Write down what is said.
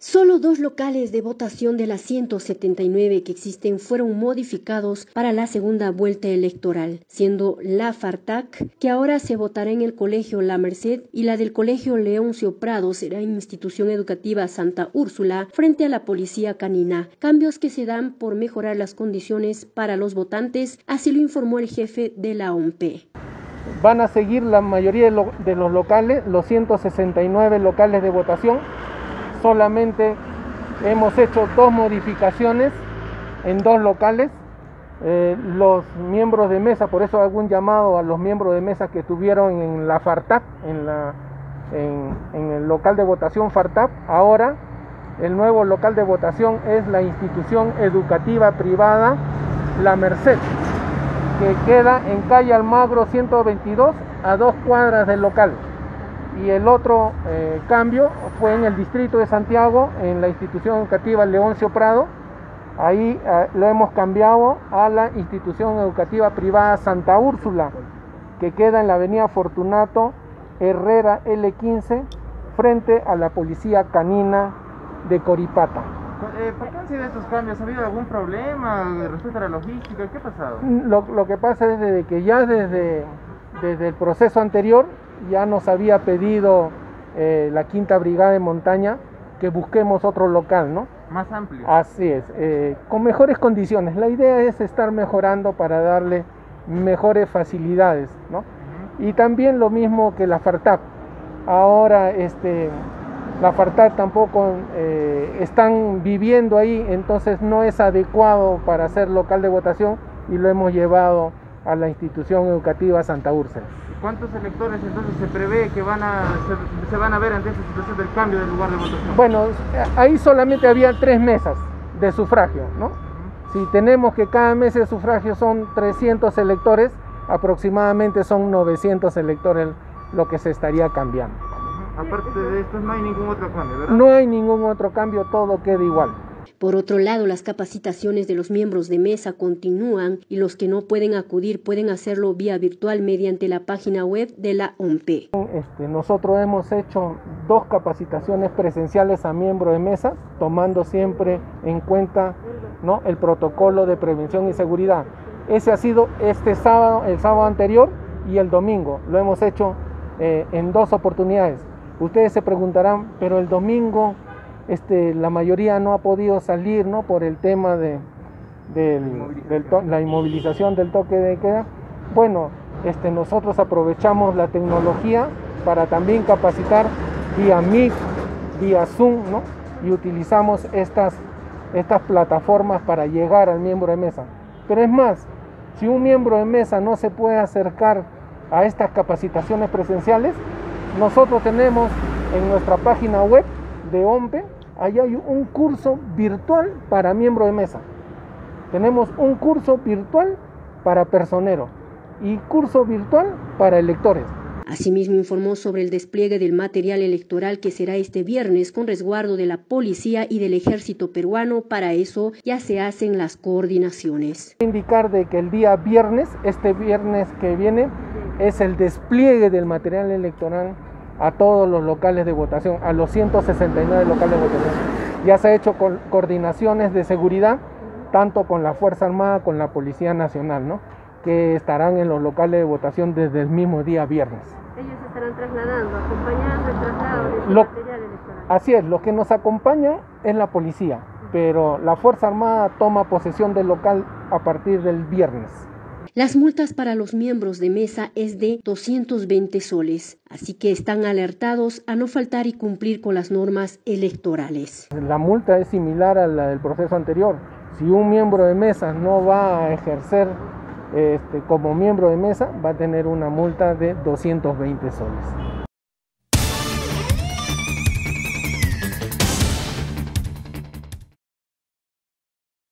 Solo 2 locales de votación de las 179 que existen fueron modificados para la segunda vuelta electoral, siendo la FARTAC, que ahora se votará en el Colegio La Merced, y la del Colegio Leoncio Prado será en Institución Educativa Santa Úrsula frente a la Policía Canina. Cambios que se dan por mejorar las condiciones para los votantes, así lo informó el jefe de la OMP. Van a seguir la mayoría de los locales, los 169 locales de votación. Solamente hemos hecho 2 modificaciones en 2 locales. Los miembros de mesa, por eso hago un llamado a los miembros de mesa que estuvieron en la FARTAP, en el local de votación FARTAP. Ahora el nuevo local de votación es la institución educativa privada La Merced, que queda en calle Almagro 122, a 2 cuadras del local. Y el otro cambio fue en el distrito de Santiago, en la institución educativa Leoncio Prado. Ahí lo hemos cambiado a la institución educativa privada Santa Úrsula, que queda en la avenida Fortunato Herrera L15, frente a la Policía Canina de Coripata. ¿Por qué han sido estos cambios? ¿Ha habido algún problema respecto a la logística? ¿Qué ha pasado? Lo que pasa es que ya desde el proceso anterior ya nos había pedido la Quinta Brigada de Montaña que busquemos otro local, ¿no? Más amplio. Así es, con mejores condiciones. La idea es estar mejorando para darle mejores facilidades, ¿no? Y también lo mismo que la FARTAP. Ahora la FARTAP tampoco están viviendo ahí, entonces no es adecuado para hacer local de votación, y lo hemos llevado a la institución educativa Santa Úrsula. ¿Cuántos electores entonces se prevé que se van a ver ante esta situación del cambio del lugar de votación? Bueno, ahí solamente había 3 mesas de sufragio, ¿no? Si tenemos que cada mesa de sufragio son 300 electores, aproximadamente son 900 electores lo que se estaría cambiando. Aparte de esto, no hay ningún otro cambio, ¿verdad? No hay ningún otro cambio, todo queda igual. Por otro lado, las capacitaciones de los miembros de mesa continúan, y los que no pueden acudir pueden hacerlo vía virtual mediante la página web de la OMP. Nosotros hemos hecho 2 capacitaciones presenciales a miembros de mesa, tomando siempre en cuenta, ¿no?, el protocolo de prevención y seguridad. Ese ha sido este sábado, el sábado anterior y el domingo. Lo hemos hecho en 2 oportunidades. Ustedes se preguntarán, pero el domingo la mayoría no ha podido salir, ¿no?, por el tema de la inmovilización del toque de queda. Bueno, nosotros aprovechamos la tecnología para también capacitar vía Meet, vía Zoom, ¿no?, y utilizamos estas plataformas para llegar al miembro de mesa. Pero es más, si un miembro de mesa no se puede acercar a estas capacitaciones presenciales, nosotros tenemos en nuestra página web de OMP, ahí hay un curso virtual para miembro de mesa. Tenemos un curso virtual para personero y curso virtual para electores. Asimismo, informó sobre el despliegue del material electoral que será este viernes con resguardo de la policía y del ejército peruano. Para eso ya se hacen las coordinaciones. Indicar de que el día viernes, este viernes que viene, es el despliegue del material electoral a todos los locales de votación, a los 169 locales de votación. Ya se ha hecho coordinaciones de seguridad, tanto con la Fuerza Armada, con la Policía Nacional, ¿no?, que estarán en los locales de votación desde el mismo día viernes. Ellos estarán trasladando, acompañando el traslado de material electoral. Así es, lo que nos acompaña es la policía, pero la Fuerza Armada toma posesión del local a partir del viernes. Las multas para los miembros de mesa es de 220 soles, así que están alertados a no faltar y cumplir con las normas electorales. La multa es similar a la del proceso anterior. Si un miembro de mesa no va a ejercer como miembro de mesa, va a tener una multa de 220 soles.